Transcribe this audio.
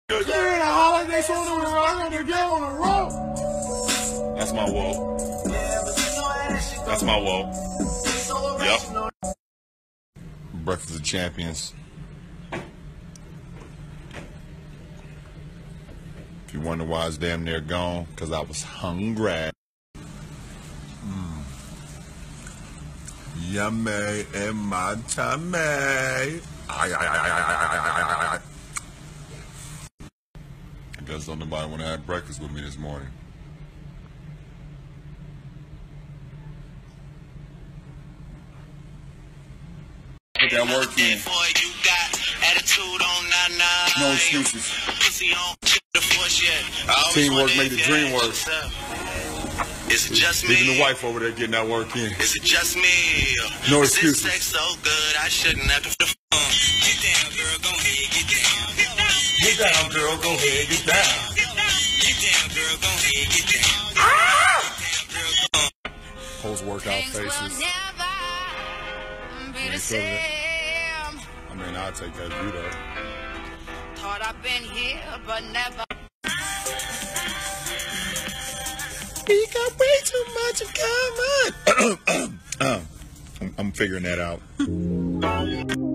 You're in a holiday song and we're rocking to get on the road. That's my whoa. That's my whoa. Yep. Breakfast of Champions. If you wonder why it's damn near gone, because I was hungry. Yummy in my tummy. I guess don't nobody want to have breakfast with me this morning. Put that work in. No excuses. Teamwork make the dream work. Is it just me? Even the wife over there getting that work in. Is it just me? No excuses. This sex so good, I shouldn't have to. Get down, girl, go ahead, get down. Get down, girl, go ahead, get down. Get down, girl, go ahead, get down. Post-workout faces. I mean, I'll take that view though. Thought I've been here, but never. We got way too much in common. I'm figuring that out.